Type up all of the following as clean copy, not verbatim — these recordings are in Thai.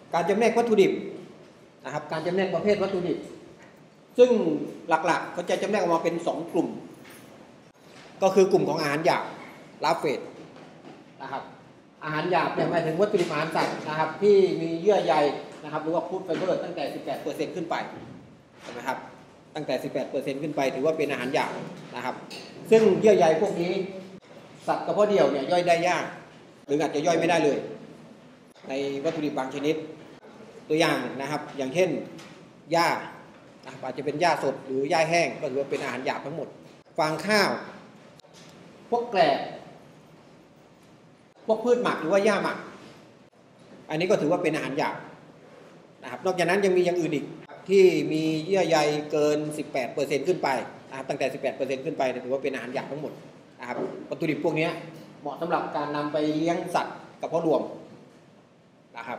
การจำแนกวัตถุดิบนะครับการจำแนกประเภทวัตถุดิบซึ่งหลักๆเขาจะจำแนกออกมาเป็น2กลุ่มก็คือกลุ่มของอาหารหยาบลาเฟตนะครับอาหารหยาบเนี่ยหมายถึงวัตถุดิบอาหารสัตว์นะครับที่มีเยื่อใยนะครับหรือว่าฟู้ดไฟเบอร์ตั้งแต่ 18% ขึ้นไปนะครับตั้งแต่ 18% ขึ้นไปถือว่าเป็นอาหารหยาบนะครับซึ่งเยื่อใยพวกนี้สัตว์กระเพาะเดี่ยวเนี่ยย่อยได้ยากหรืออาจจะย่อยไม่ได้เลยในวัตถุดิบบางชนิดตัวอย่างนะครับอย่างเช่นหญ้าอาจจะเป็นหญ้าสดหรือหญ้าแห้งก็ถือว่าเป็นอาหารหยาบทั้งหมดฟางข้าวพวกแกลบพวกพืชหมักหรือว่าหญ้าหมักอันนี้ก็ถือว่าเป็นอาหารหยาบนะครับนอกจากนั้นยังมีอย่างอื่นอีกที่มีเยื่อใยเกิน 18% ขึ้นไปนะครับตั้งแต่ 18% ขึ้นไปถือว่าเป็นอาหารหยาบทั้งหมดนะครับวัตถุดิบพวกนี้เหมาะสำหรับการนำไปเลี้ยงสัตว์กระเพาะรวมนะครับ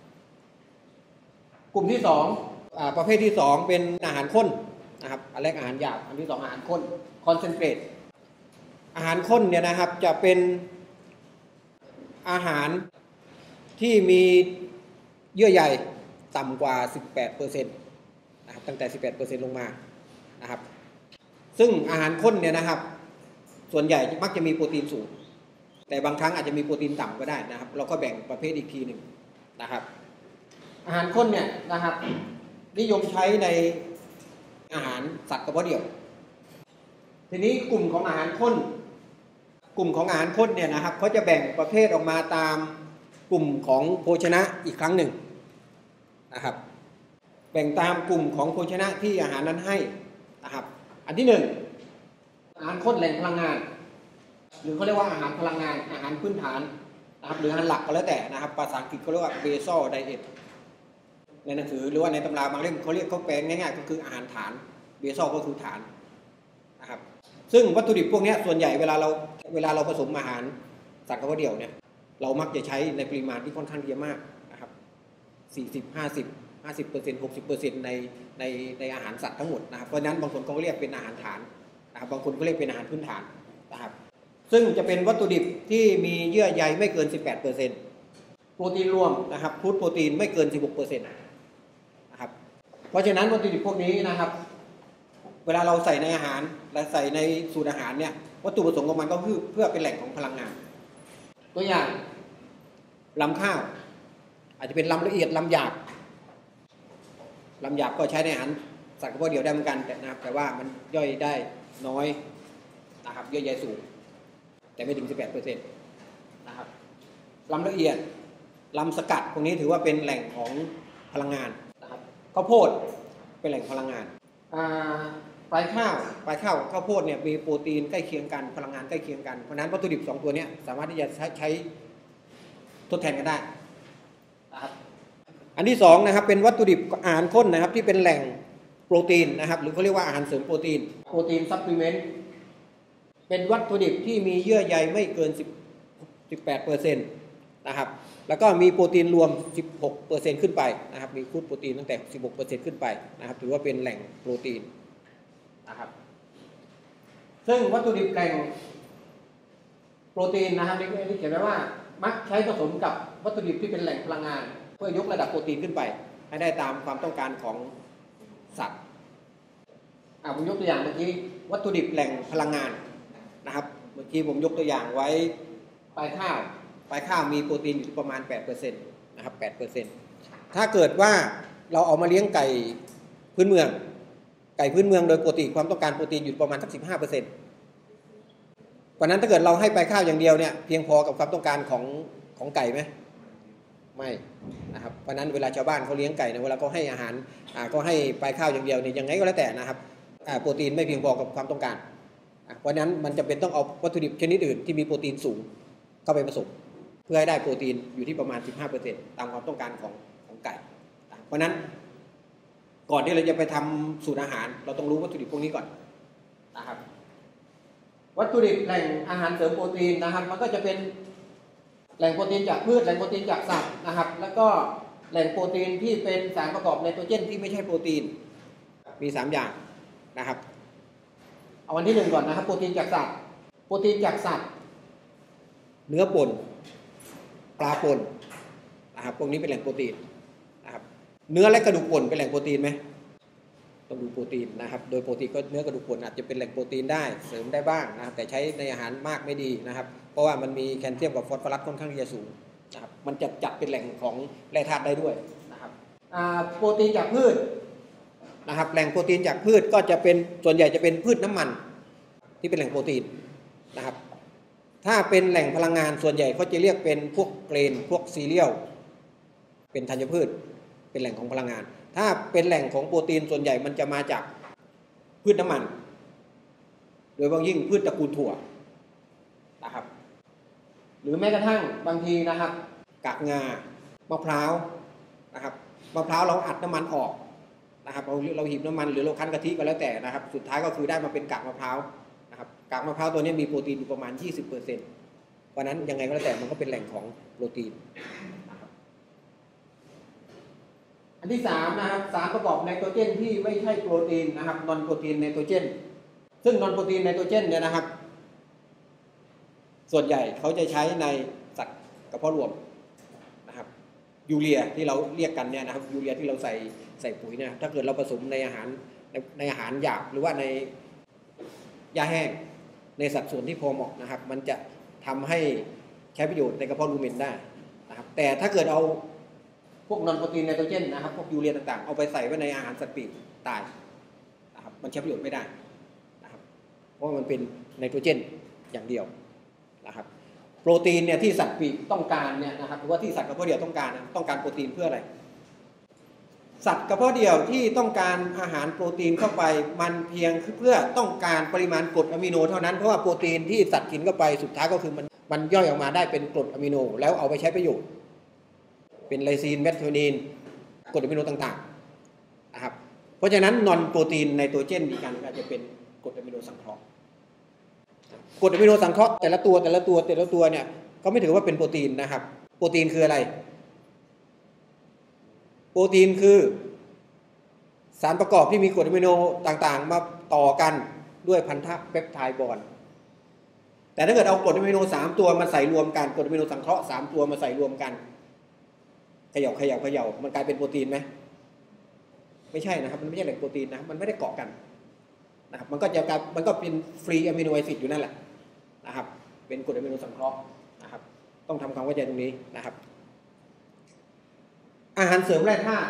กลุ่มที่2ประเภทที่2เป็นอาหารข้นนะครับอันแรกอาหารหยาบอันที่2อาหารข้นคอนเซนเทรตอาหารข้นเนี่ยนะครับจะเป็นอาหารที่มีเยื่อใยต่ำกว่า 18% นะครับตั้งแต่ 18% ลงมานะครับซึ่งอาหารข้นเนี่ยนะครับส่วนใหญ่มักจะมีโปรตีนสูงแต่บางครั้งอาจจะมีโปรตีนต่ำก็ได้นะครับเราก็แบ่งประเภทอีกทีหนึ่งนะครับอาหารข้นเนี่ยนะครับนิยมใช้ในอาหารสัตว์กระเพาะเดี่ยวทีนี้กลุ่มของอาหารข้นเนี่ยนะครับเขาจะแบ่งประเภทออกมาตามกลุ่มของโภชนะอีกครั้งหนึ่งนะครับแบ่งตามกลุ่มของโภชนะที่อาหารนั้นให้นะครับอันที่1อาหารข้นแหล่งพลังงานหรือเขาเรียกว่าอาหารพลังงานอาหารพื้นฐานนะครับหรืออาหารหลักก็แล้วแต่นะครับภาษาอังกฤษเขาเรียกว่า basal diet ในหนังสือหรือว่าในตำราบางเล่มเขาแปลง่ายๆก็คืออาหารฐาน basal ก็คือฐานนะครับซึ่งวัตถุดิบพวกนี้ส่วนใหญ่เวลาเราผสมอาหารสัตว์กระเพาะเดี่ยวเนี่ยเรามักจะใช้ในปริมาณที่ค่อนข้างเยอะมากนะครับ50% 60% ในอาหารสัตว์ทั้งหมดนะครับเพราะนั้นบางคนเขาเรียกเป็นอาหารฐานนะครับบางคนก็เรียกเป็นอาหารพื้นฐานนะครับซึ่งจะเป็นวัตถุดิบที่มีเยื่อใยไม่เกิน 18% โปรตีนรวมนะครับฟู้ดโปรตีนไม่เกิน 16% นะครับเพราะฉะนั้นวัตถุดิบพวกนี้นะครับเวลาเราใส่ในอาหารและใส่ในสูตรอาหารเนี่ยวัตถุประสงค์ของมันก็คือเพื่อเป็นแหล่งของพลังงานตัวอย่างลำข้าวอาจจะเป็นลำละเอียดลำหยาบก็ใช้ในอาหารสัตว์กระเพาะเดี่ยวได้เหมือนกันนะครับแต่ว่ามันย่อยได้น้อยนะครับเยื่อใยสูงแต่ไม่ถึง 18% นะครับลำละเอียดลำสกัดพวกนี้ถือว่าเป็นแหล่งของพลังงานนะครับข้าวโพดเป็นแหล่งพลังงานปลายข้าวข้าวโพดเนี่ยมีโปรตีนใกล้เคียงกันพลังงานใกล้เคียงกันเพราะนั้นวัตถุดิบ2ตัวนี้สามารถที่จะใช้ทดแทนกันได้นะครับอันที่2นะครับเป็นวัตถุดิบอาหารข้นนะครับที่เป็นแหล่งโปรตีนนะครับหรือเขาเรียกว่าอาหารเสริมโปรตีนซัพพลีเมนต์เป็นวัตถุดิบที่มีเยื่อใยไม่เกิน 18% นะครับแล้วก็มีโปรตีนรวม 16% ขึ้นไปนะครับมีฟู้ดโปรตีนตั้งแต่ 16% ขึ้นไปนะครับถือว่าเป็นแหล่งโปรตีนนะครับซึ่งวัตถุดิบแหล่งโปรตีนนะครับที่เขียนไว้ว่ามักใช้ผสมกับวัตถุดิบที่เป็นแหล่งพลังงานเพื่อยกระดับโปรตีนขึ้นไปให้ได้ตามความต้องการของสัตว์ผมยกตัวอย่างเมื่อกี้วัตถุดิบแหล่งพลังงานนะครับเมื่อกี้ผมยกตัวอย่างไว้ปลายข้าวมีโปรตีนอยู่ประมาณ 8% นะครับ 8% ถ้าเกิดว่าเราเอามาเลี้ยงไก่พื้นเมืองโดยปกติความต้องการโปรตีนอยู่ประมาณสัก 15%เพราะนั้นถ้าเกิดเราให้ปลายข้าวอย่างเดียวเนี่ยเพียงพอกับความต้องการของไก่ไหมไม่นะครับเพราะนั้นเวลาชาวบ้านเขาเลี้ยงไก่เนี่ยเวลาเขาให้อาหารก็ให้ปลายข้าวอย่างเดียวเนี่ยยังไงก็แล้วแต่นะครับโปรตีนไม่เพียงพอกับความต้องการเพราะนั้นมันจำเป็นต้องเอาวัตถุดิบชนิดอื่นที่มีโปรตีนสูงเข้าไปผสมเพื่อให้ได้โปรตีนอยู่ที่ประมาณ 15% ตามความต้องการของไก่เพราะนั้นก่อนที่เราจะไปทำสูตรอาหารเราต้องรู้วัตถุดิบพวกนี้ก่อนนะครับวัตถุดิบแหล่งอาหารเสริมโปรตีนนะครับมันก็จะเป็นแหล่งโปรตีนจากพืชแหล่งโปรตีนจากสัตว์นะครับแล้วก็แหล่งโปรตีนที่เป็นสารประกอบไนโตรเจนที่ไม่ใช่โปรตีนมี3อย่างนะครับเอาวันที่1ก่อนนะครับโปรตีนจากสัตว์เนื้อป่นปลาป่นนะครับพวกนี้เป็นแหล่งโปรตีนเนื้อและกระดูกป่นเป็นแหล่งโปรตีนไหมต้องดูโปรตีนนะครับโดยปกติก็เนื้อกระดูกป่นอาจจะเป็นแหล่งโปรตีนได้เสริมได้บ้างนะครับแต่ใช้ในอาหารมากไม่ดีนะครับเพราะว่ามันมีแคลเซียมกับฟอสฟอรัสค่อนข้างที่จะสูงนะครับมันจะจัดเป็นแหล่งของแร่ธาตุได้ด้วยนะครับโปรตีนจากพืชนะครับแหล่งโปรตีนจากพืชก็จะเป็นส่วนใหญ่จะเป็นพืชน้ำมันที่เป็นแหล่งโปรตีนนะครับถ้าเป็นแหล่งพลังงานส่วนใหญ่เขาจะเรียกเป็นพวกเกรนพวกซีเรียลเป็นธัญพืชเป็นแหล่งของพลังงานถ้าเป็นแหล่งของโปรตีนส่วนใหญ่มันจะมาจากพืชน้ำมันโดยเฉพาะยิ่งพืชตระกูลถั่วนะครับหรือแม้กระทั่งบางทีนะครับกากงามะพร้าวนะครับมะพร้าวเราอัดน้ำมันออกนะครับเราหีบน้ำมันหรือเราคั้นกะทิก็แล้วแต่นะครับสุดท้ายก็คือได้มาเป็นกากมะพร้าวนะครับกากมะพร้าวตัวนี้มีโปรตีนอยู่ประมาณ 20%เพราะนั้นยังไงก็แล้วแต่มันก็เป็นแหล่งของโปรตีนอันที่3นะครับสารประกอบไนโตรเจนที่ไม่ใช่โปรตีนนะครับนอนโปรตีนไนโตรเจนซึ่งนอนโปรตีนไนโตรเจนเนี่ยนะครับส่วนใหญ่เขาจะใช้ในสัตว์กระเพาะรวมนะครับยูเรียที่เราเรียกกันเนี่ยนะครับยูเรียที่เราใส่ปุ๋ยเนี่ยถ้าเกิดเราผสมในอาหารหยาบหรือว่าในยาแห้งในสัดส่วนที่พอเหมาะนะครับมันจะทำให้ใช้ประโยชน์ในกระเพาะรูเมนได้นะครับแต่ถ้าเกิดเอาพวกนอนโปรตีนไนโตรเจนนะครับพวกยูเรียต่างๆเอาไปใส่ไว้ในอาหารสัตว์ปีกตายนะครับมันใช้ประโยชน์ไม่ได้นะครับเพราะมันเป็นไนโตรเจนอย่างเดียวนะครับโปรตีนเนี่ยที่สัตว์ปีกต้องการเนี่ยนะครับหรือว่าที่สัตว์กระเพาะเดี่ยวต้องการโปรตีนเพื่ออะไรสัตว์กระเพาะเดี่ยวที่ต้องการอาหารโปรตีนเข้าไปมันเพียงเพื่อต้องการปริมาณกรดอะมิโนเท่านั้นเพราะว่าโปรตีนที่สัตว์กินเข้าไปสุดท้ายก็คือมันย่อยออกมาได้เป็นกรดอะมิโนแล้วเอาไปใช้ประโยชน์เป็นไลซีนเมทโทนินกรดอะมิโนต่างๆนะครับเพราะฉะนั้นนอนโปรตีนไนโตรเจนดีกันอาจจะเป็นกรดอะมิโนสังเคราะห์กรดอะมิโนสังเคราะห์แต่ละตัวเนี่ยเขาไม่ถือว่าเป็นโปรตีนนะครับโปรตีนคืออะไรโปรตีนคือสารประกอบที่มีกรดอะมิโนต่างๆมาต่อกันด้วยพันธะเปปไทด์บอนด์แต่ถ้าเกิดเอากรดอะมิโน3ตัวมาใส่รวมกันกรดอะมิโนสังเคราะห์3ตัวมาใส่รวมกันเขย่ามันกลายเป็นโปรตีนไหมไม่ใช่นะครับมันไม่ใช่แหล่งโปรตีนนะมันไม่ได้เกาะกันนะครับมันก็เป็นฟรีอะมิโนแอซิดอยู่นั่นแหละนะครับเป็นกรดอะมิโนสังเคราะห์นะครับต้องทำความเข้าใจตรงนี้นะครับอาหารเสริมแร่ธาตุ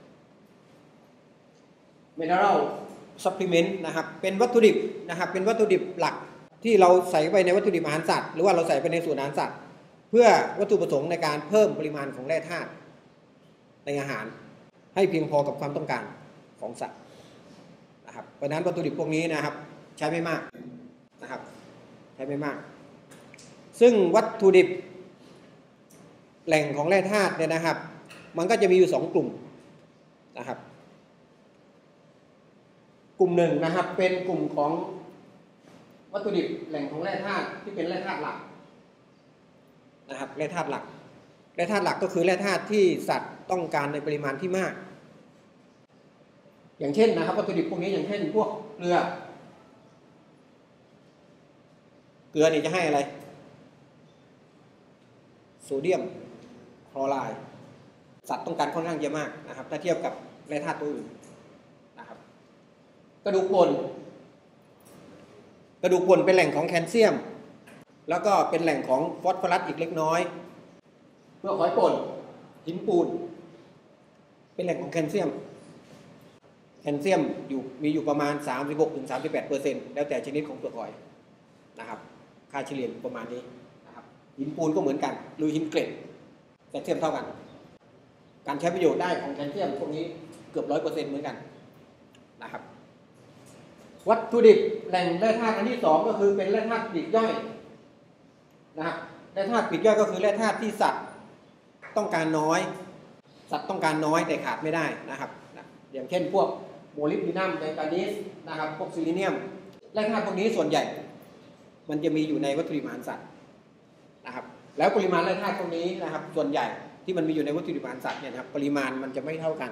mineral supplement นะครับเป็นวัตถุดิบนะครับเป็นวัตถุดิบหลักที่เราใส่ไปในวัตถุดิบอาหารสัตว์หรือว่าเราใส่ไปในส่วนอาหารสัตว์เพื่อวัตถุประสงค์ในการเพิ่มปริมาณของแร่ธาตุในอาหารให้เพียงพอกับความต้องการของสัตว์นะครับเพราะฉะนั้นวัตถุดิบพวกนี้นะครับใช้ไม่มากนะครับใช้ไม่มากซึ่งวัตถุดิบแหล่งของแร่ธาตุเนี่ยนะครับมันก็จะมีอยู่2กลุ่มนะครับกลุ่มหนึ่งนะครับเป็นกลุ่มของวัตถุดิบแหล่งของแร่ธาตุที่เป็นแร่ธาตุหลักนะครับแร่ธาตุหลักก็คือแร่ธาตุที่สัตว์ต้องการในปริมาณที่มากอย่างเช่นนะครับวัตถุดิบพวกนี้อย่างเช่นพวกเกลือนี่จะให้อะไรโซเดียมคลอไรด์สัตว์ต้องการค่อนข้างเยอะมากนะครับถ้าเทียบกับแร่ธาตุตัวอื่นนะครับกระดูกป่นเป็นแหล่งของแคลเซียมแล้วก็เป็นแหล่งของฟอสฟอรัสอีกเล็กน้อยเพื่อหอยป่นหินปูนเป็นแหล่งของแคลเซียมมีอยู่ประมาณ 36-38% แล้วแต่ชนิดของเปลือกหอยนะครับค่าเฉลี่ยประมาณนี้นะครับหินปูนก็เหมือนกันหรือหินเกล็ดแคลเซียมเท่ากันการใช้ประโยชน์ได้ของแคลเซียมพวกนี้เกือบ 100% เหมือนกันนะครับวัตถุดิบแหล่งแร่ธาตุอันที่2ก็คือเป็นแร่ธาตุปลีกย่อยนะครับแร่ธาตุปลีกย่อยก็คือแร่ธาตุที่สัตว์ต้องการน้อยแต่ขาดไม่ได้นะครับอย่างเช่นพวกโมลิบดีนัมไมงกานีสนะครับพวกซิลิเนียมแร่ธาตุพวกนี้ส่วนใหญ่มันจะมีอยู่ในวัตถุดิบอาหารสัตว์นะครับแล้วปริมาณแร่ธาตุพวกนี้นะครับส่วนใหญ่ที่มันมีอยู่ในวัตถุดิบอาหารสัตว์เนี่ยนะครับปริมาณมันจะไม่เท่ากัน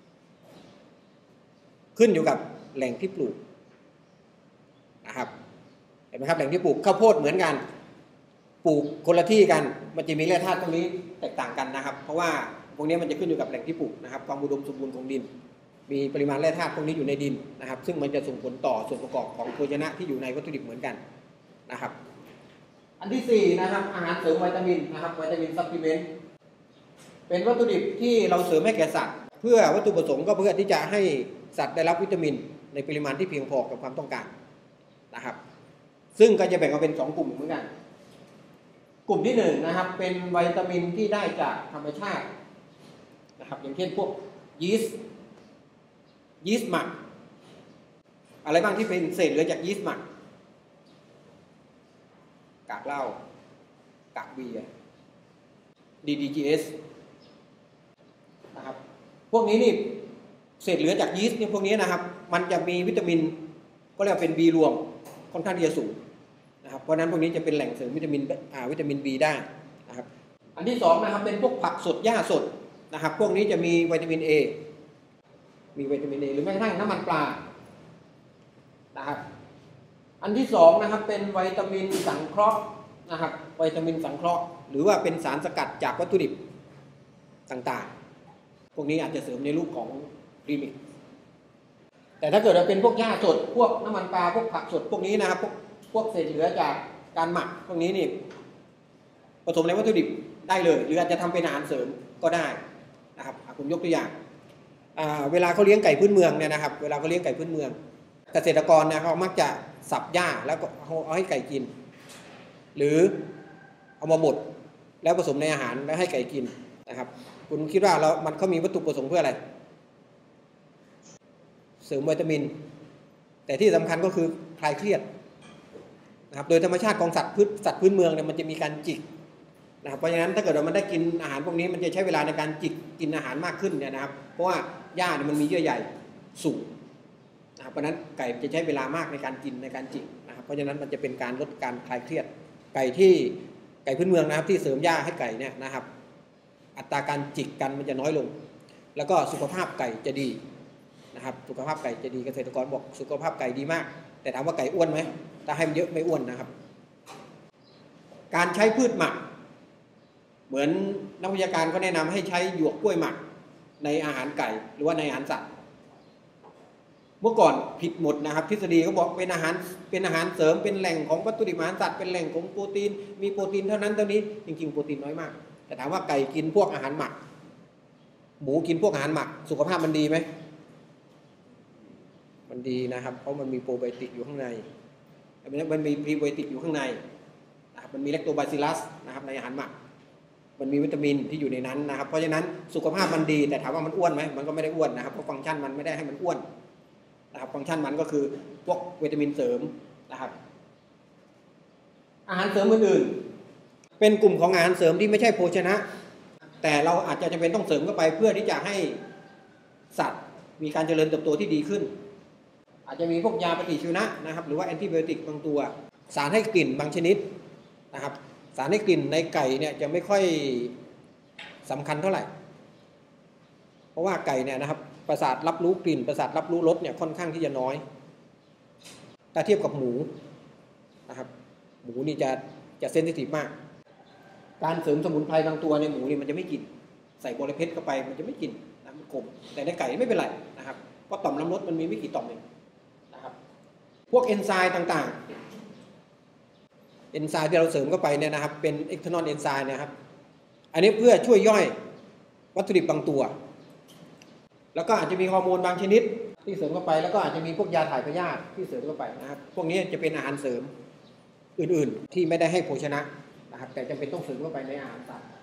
ขึ้นอยู่กับแหล่งที่ปลูกนะครับเห็นไหมครับแหล่งที่ปลูกข้าวโพดเหมือนกันปลูกคนละที่กันมันจะมีแร่ธาตุตรงนี้แตกต่างกันนะครับเพราะว่าพวกนี้มันจะขึ้นอยู่กับแหล่งที่ปลูกนะครับความอุดมสมบูรณ์ของดินมีปริมาณแร่ธาตุพวกนี้อยู่ในดินนะครับซึ่งมันจะส่งผลต่อส่วนประกอบของโภชนะที่อยู่ในวัตถุดิบเหมือนกันนะครับอันที่4นะครับอาหารเสริมวิตามินนะครับวิตามินซัพพลีเมนต์เป็นวัตถุดิบที่เราเสริมให้แก่สัตว์เพื่อวัตถุประสงค์ก็เพื่อที่จะให้สัตว์ได้รับวิตามินในปริมาณที่เพียงพอกับความต้องการนะครับซึ่งก็จะแบ่งออกเป็น2กลุ่มเหมือนกันกลุ่มที่1นะครับเป็นวิตามินที่ได้จากธรรมชาตินะครับอย่างเช่นพวกยีสต์หมักอะไรบ้างที่เป็นเศษเหลือจากยีสต์หมักกากเหล้ากากเบียร์ DDGS นะครับพวกนี้นี่เศษเหลือจากยีสต์เนี่ยพวกนี้นะครับมันจะมีวิตามินก็เรียกว่าเป็น B รวมค่อนข้างที่จะสูงนะครับเพราะนั้นพวกนี้จะเป็นแหล่งเสริมวิตามิน B ได้นะครับอันที่2นะครับเป็นพวกผักสดหญ้าสดนะครับพวกนี้จะมีวิตามิน A หรือแม้กระทั่งน้ำมันปลานะครับอันที่2นะครับเป็นวิตามินสังเคราะห์นะครับวิตามินสังเคราะห์หรือว่าเป็นสารสกัดจากวัตถุดิบต่างๆพวกนี้อาจจะเสริมในรูปของพรีมิกซ์แต่ถ้าเกิดเป็นพวกหญ้าสดพวกน้ำมันปลาพวกผักสดพวกนี้นะครับพวกเศษเหลือจากการหมักพวกนี้นี่ผสมในวัตถุดิบได้เลยหรืออาจจะทำเป็นอาหารเสริมก็ได้นะครับผมยกตัวอย่างเวลาเขาเลี้ยงไก่พื้นเมืองเนี่ยนะครับเวลาเขาเลี้ยงไก่พื้นเมืองเกษตรกรเนี่ยเขามักจะสับหญ้าแล้วก็เอาให้ไก่กินหรือเอามาบดแล้วผสมในอาหารแล้วให้ไก่กินนะครับคุณคิดว่าเขามีวัตถุประสงค์เพื่ออะไรเสริมวิตามินแต่ที่สำคัญก็คือคลายเครียดนะครับโดยธรรมชาติของสัตว์พื้นเมืองเนี่ยมันจะมีการจิกนะครับเพราะฉะนั้นถ้าเกิดว่ามันได้กินอาหารพวกนี้มันจะใช้เวลาในการจิกกินอาหารมากขึ้นเนี่ยนะครับเพราะว่าหญ้าเนี่ยมันมีเยื่อใยสูงนะครับเพราะฉะนั้นไก่จะใช้เวลามากในการกินในการจิกนะครับเพราะฉะนั้นมันจะเป็นการลดการคลายเครียดไก่พื้นเมืองนะครับที่เสริมหญ้าให้ไก่เนี่ยนะครับอัตราการจิกกันมันจะน้อยลงแล้วก็สุขภาพไก่จะดีนะครับสุขภาพไก่จะดีเกษตรกรบอกสุขภาพไก่ดีมากแต่ถามว่าไก่อ้วนไหมถ้าให้มันเยอะไม่อ้วนนะครับการใช้พืชหมักเหมือนนักวิชาการก็แนะนำให้ใช้หยวกกล้วยหมักในอาหารไก่หรือว่าในอาหารสัตว์เมื่อก่อนผิดหมดนะครับทฤษฎีเขาบอกเป็นอาหารเสริมเป็นแหล่งของวัตถุดิบอาหารสัตว์เป็นแหล่งของโปรตีนมีโปรตีนเท่านั้นเท่านี้จริงๆโปรตีนน้อยมากแต่ถามว่าไก่กินพวกอาหารหมักหมูกินพวกอาหารหมักสุขภาพมันดีไหมมันดีนะครับเพราะมันมีโปรไบโอติกอยู่ข้างในมันมีพรีไบโอติกอยู่ข้างในนะครับมันมีแลคโตบาซิลลัสนะครับในอาหารหมักมันมีวิตามินที่อยู่ในนั้นนะครับเพราะฉะนั้นสุขภาพมันดีแต่ถามว่ามันอ้วนไหมมันก็ไม่ได้อ้วนนะครับเพราะฟังก์ชันมันไม่ได้ให้มันอ้วนนะครับฟังก์ชันมันก็คือพวกวิตามินเสริมนะครับอาหารเสริมอื่นๆเป็นกลุ่มของอาหารเสริมที่ไม่ใช่โภชนะแต่เราอาจจะจำเป็นต้องเสริมเข้าไปเพื่อที่จะให้สัตว์มีการเจริญเติบโตที่ดีขึ้นอาจจะมีพวกยาปฏิชีวนะนะครับหรือว่าแอนติไบโอติกบางตัวสารให้กลิ่นบางชนิดนะครับสารให้กลิ่นในไก่เนี่ยจะไม่ค่อยสำคัญเท่าไหร่เพราะว่าไก่เนี่ยนะครับประสาทรับรู้กลิ่นประสาทรับรู้รสเนี่ยค่อนข้างที่จะน้อยถ้าเทียบกับหมูนะครับหมูนี่จะเซนซิทีฟมากการเสริมสมุนไพรบางตัวในหมูนี่มันจะไม่กินใส่บอระเพ็ดเข้าไปมันจะไม่กินนะมันขมแต่ในไก่ไม่เป็นไรนะครับเพราะต่อมน้ำรสมันมีไม่กี่ต่อมเองนะครับพวกเอนไซม์ต่างๆเอนไซม์ที่เราเสริมเข้าไปเนี่ยนะครับเป็นเอ็กทานอลเอนไซม์นะครับอันนี้เพื่อช่วยย่อยวัตถุดิบบางตัวแล้วก็อาจจะมีฮอร์โมนบางชนิดที่เสริมเข้าไปแล้วก็อาจจะมีพวกยาถ่ายพยาธิที่เสริมเข้าไปนะครับพวกนี้จะเป็นอาหารเสริมอื่นๆที่ไม่ได้ให้โภชนะนะครับแต่จำเป็นต้องเสริมเข้าไปในอาหารสัตว์